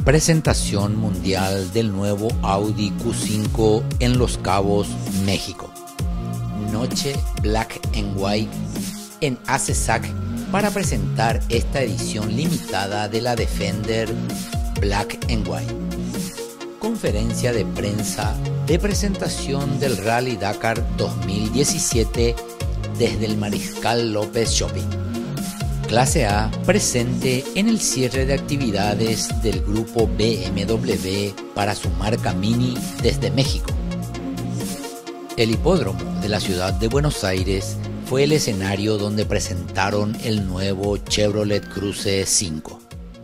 Presentación mundial del nuevo Audi Q5 en Los Cabos, México. Noche Black and White en ACESAC para presentar esta edición limitada de la Defender Black and White. Conferencia de prensa de presentación del Rally Dakar 2017 desde el Mariscal López Shopping. Clase A presente en el cierre de actividades del grupo BMW para su marca Mini desde México. El hipódromo de la ciudad de Buenos Aires fue el escenario donde presentaron el nuevo Chevrolet Cruze 5.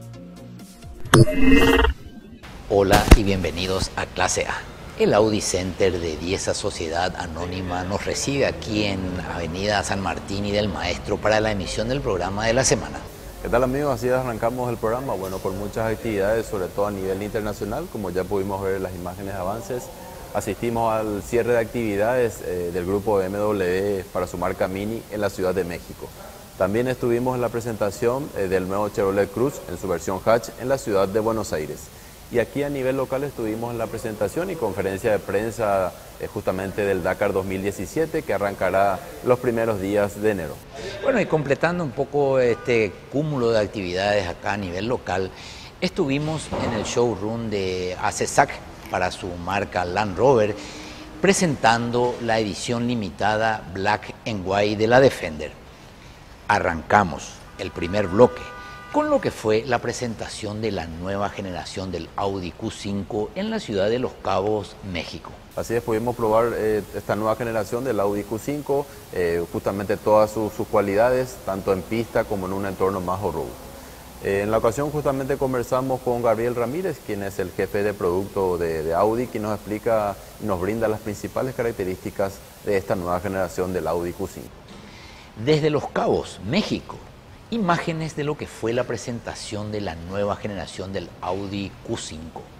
Hola y bienvenidos a Clase A. El Audi Center de Dieza Sociedad Anónima nos recibe aquí en Avenida San Martín y del Maestro para la emisión del programa de la semana. ¿Qué tal, amigos? Así arrancamos el programa, bueno, con muchas actividades, sobre todo a nivel internacional, como ya pudimos ver en las imágenes de avances. Asistimos al cierre de actividades del grupo BMW para su marca Mini en la Ciudad de México. También estuvimos en la presentación del nuevo Chevrolet Cruze en su versión hatch en la Ciudad de Buenos Aires. Y aquí a nivel local estuvimos en la presentación y conferencia de prensa justamente del Dakar 2017 que arrancará los primeros días de enero. Bueno, y completando un poco este cúmulo de actividades acá a nivel local, estuvimos en el showroom de ACESAC para su marca Land Rover presentando la edición limitada Black and White de la Defender. Arrancamos el primer bloque con lo que fue la presentación de la nueva generación del Audi Q5 en la ciudad de Los Cabos, México. Así es, pudimos probar esta nueva generación del Audi Q5, justamente todas sus cualidades, tanto en pista como en un entorno más off-road. En la ocasión justamente conversamos con Gabriel Ramírez, quien es el jefe de producto de Audi, quien nos explica y nos brinda las principales características de esta nueva generación del Audi Q5. Desde Los Cabos, México, imágenes de lo que fue la presentación de la nueva generación del Audi Q5.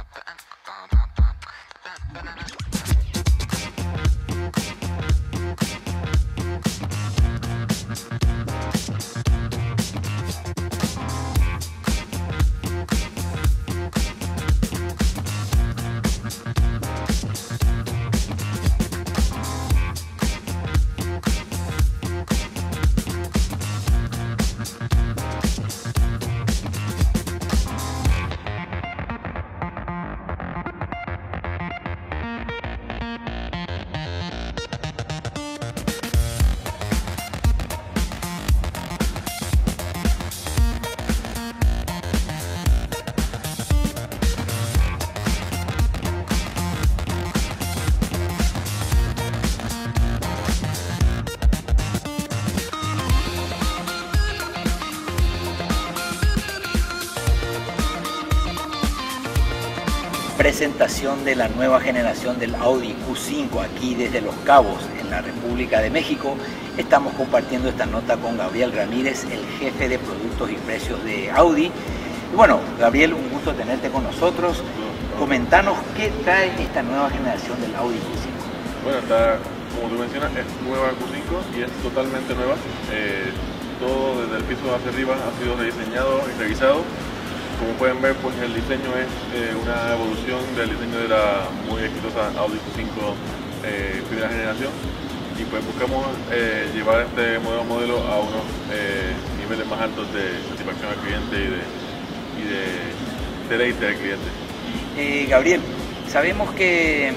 Presentación de la nueva generación del Audi Q5 aquí desde Los Cabos, en la República de México. Estamos compartiendo esta nota con Gabriel Ramírez, el jefe de productos y precios de Audi. Y bueno, Gabriel, un gusto tenerte con nosotros. Comentanos qué trae esta nueva generación del Audi Q5. Bueno, como tú mencionas, es nueva Q5 y es totalmente nueva. Todo desde el piso hacia arriba ha sido rediseñado y revisado. Como pueden ver, pues el diseño es una evolución del diseño de la muy exitosa Audi Q5 primera generación, y pues buscamos llevar este nuevo modelo a unos niveles más altos de satisfacción al cliente y de deleite al cliente. Gabriel, sabemos que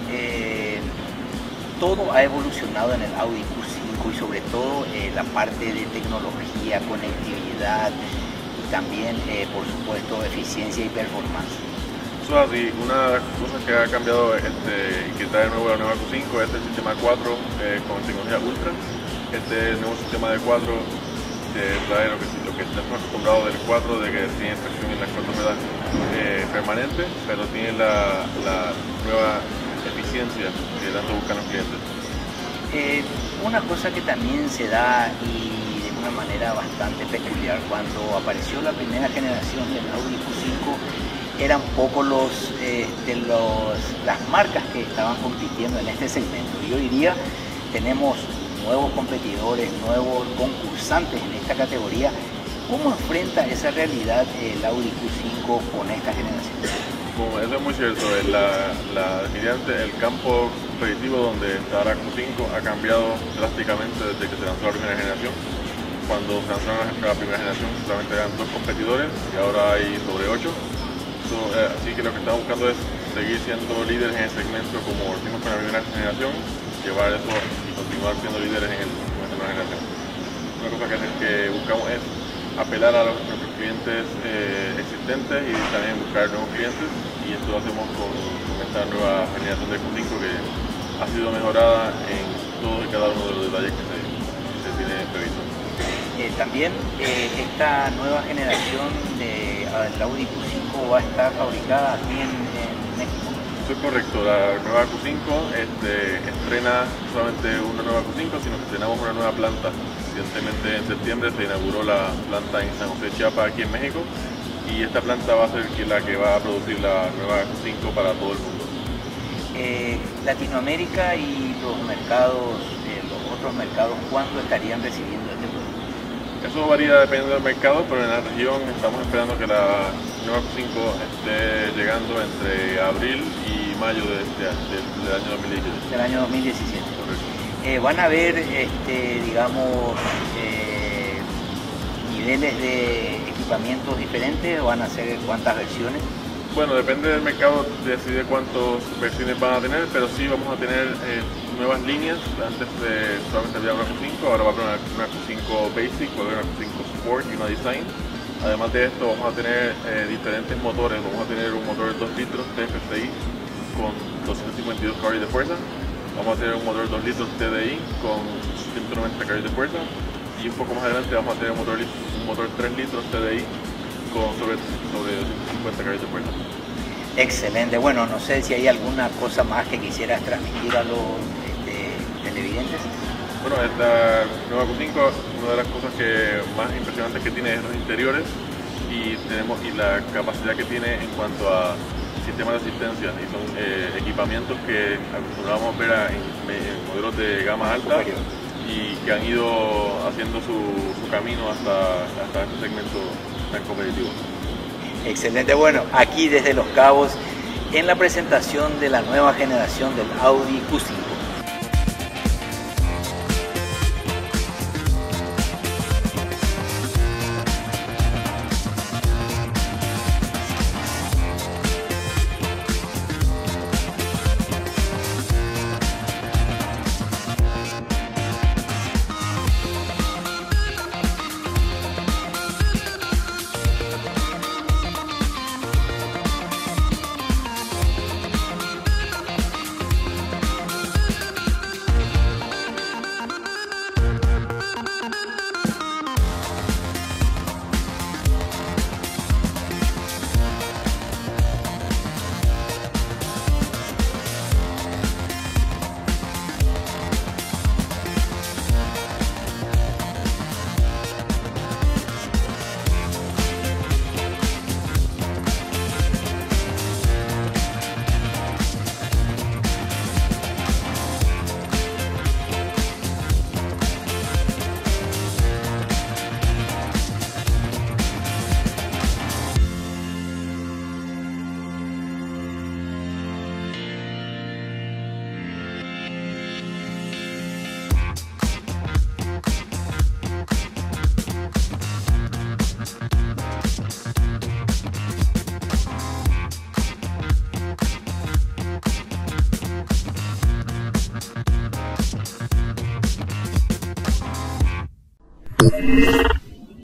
todo ha evolucionado en el Audi Q5 y sobre todo la parte de tecnología, conectividad, también, por supuesto, eficiencia y performance. Eso es así. Una de las cosas que ha cambiado y que trae nuevo la nueva Q5 es el sistema 4 con tecnología Ultra. Este nuevo sistema de 4 trae lo que estamos acostumbrados del 4, de que tiene tracción en las 4 ruedas permanente, pero tiene la nueva eficiencia que tanto buscan los clientes. Una cosa que también se da y una manera bastante peculiar cuando apareció la primera generación del Audi Q5 eran poco las marcas que estaban compitiendo en este segmento. Yo diría, tenemos nuevos competidores, nuevos concursantes en esta categoría ¿Cómo enfrenta esa realidad el Audi Q5 con esta generación? Bueno, eso es muy cierto. Definitivamente el campo competitivo donde está la Q5 ha cambiado drásticamente desde que se lanzó la primera generación. Cuando se lanzó la primera generación solamente eran 2 competidores y ahora hay sobre 8. Así que lo que estamos buscando es seguir siendo líderes en el segmento como lo hicimos con la primera generación, llevar eso y continuar siendo líderes en esta nueva generación. Una cosa que buscamos es apelar a nuestros clientes existentes y también buscar nuevos clientes, y esto lo hacemos con esta nueva generación de Q5 que ha sido mejorada en todos y cada uno de los detalles que se tiene previsto. También esta nueva generación de Audi Q5 va a estar fabricada aquí en México. Eso es correcto, la nueva Q5 estrena solamente una nueva Q5, sino que estrenamos una nueva planta. Recientemente en septiembre se inauguró la planta en San José, Chiapas, aquí en México, y esta planta va a ser la que va a producir la nueva Q5 para todo el mundo. Latinoamérica y los mercados, los otros mercados, ¿cuándo estarían recibiendo este producto? Eso varía dependiendo del mercado, pero en la región estamos esperando que la nueva Q5 esté llegando entre abril y mayo del año 2017. Del año 2017. Correcto. ¿Van a haber, digamos, niveles de equipamientos diferentes? ¿O van a ser cuántas versiones? Bueno, depende del mercado, decide cuántas versiones van a tener, pero sí vamos a tener nuevas líneas. Antes solamente había una Q5, ahora va a haber una Q5 Basic, va a haber una Q5 Sport y una Design. Además de esto vamos a tener diferentes motores. Vamos a tener un motor de 2 litros TFSI con 252 caballos de fuerza. Vamos a tener un motor de 2 litros TDI con 190 caballos de fuerza. Y un poco más adelante vamos a tener un motor 3 litros TDI con sobre 250 caballos de fuerza. Excelente. Bueno, no sé si hay alguna cosa más que quisieras transmitir a los televidentes. Bueno, esta nueva Q5, una de las cosas más impresionantes que tiene es los interiores y la capacidad que tiene en cuanto a sistemas de asistencia, y son equipamientos que acostumbrábamos ver en modelos de gama alta y que han ido haciendo su camino hasta este segmento tan competitivo. Excelente. Bueno, aquí desde Los Cabos en la presentación de la nueva generación del Audi Q5. Yeah.